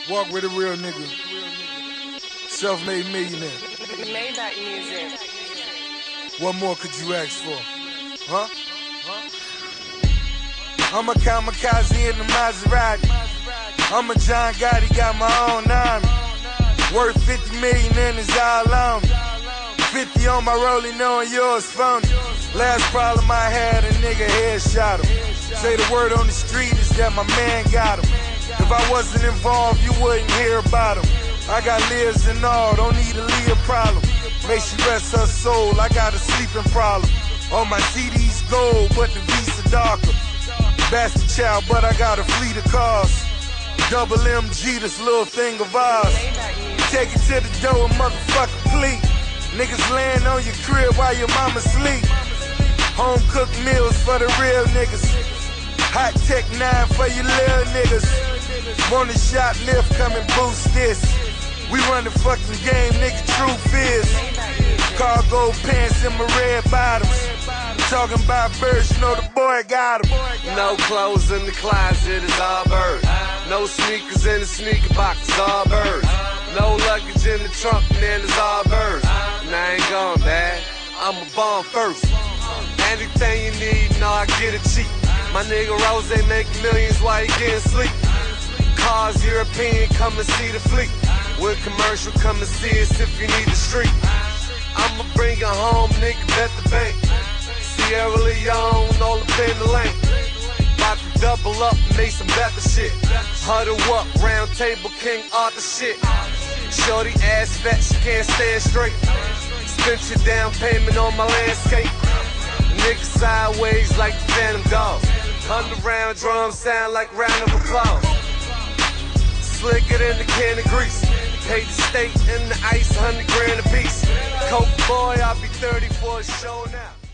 Walk with a real nigga. Self-made millionaire. Made that music. What more could you ask for? Huh? I'm a kamikaze in the Maserati. I'm a John Gotti, got my own army. Worth 50 million and it's all on me. 50 on my rollie, knowing yours phony. Last problem I had, a nigga headshot him. Say the word on the street is that my man got him. If I wasn't involved, you wouldn't hear about him. I got Liz and all, don't need a Leah problem. Make she rest her soul, I got a sleeping problem. All my CDs gold, but the Visa darker. Bastard child, but I got a fleet of cars. Double MG, this little thing of ours. Take it to the door and motherfucker please. Niggas laying on your crib while your mama sleep. Home cooked meals for the real niggas. Hot Tech 9 for you little niggas. Want a shoplift, come and boost this. We run the fucking game, nigga, truth is. Cargo pants in my red bottoms. Talking about birds, you know the boy got them. No clothes in the closet, it's all birds. No sneakers in the sneaker box, it's all birds. No luggage in the trunk, man, it's all birds. And I ain't gone bad, I'm a bomb first. Anything you need, no, I get it cheap. My nigga Rose making millions while he getting sleep. Cars European, come and see the fleet. With commercial, come and see us if you need the street. I'ma bring it home, nigga, bet the bank. Sierra Leone, all up in the lane. About to double up, make some better shit. Huddle up, round table, King Arthur shit. Shorty ass fat, she can't stand straight. Spent your down payment on my landscape. Nigga sideways like the Phantom Dog. 100-round drums sound like round of applause. Slicker than the can of grease. Pay the state and the ice, 100 grand a piece. Coke boy, I'll be 30 for a show now.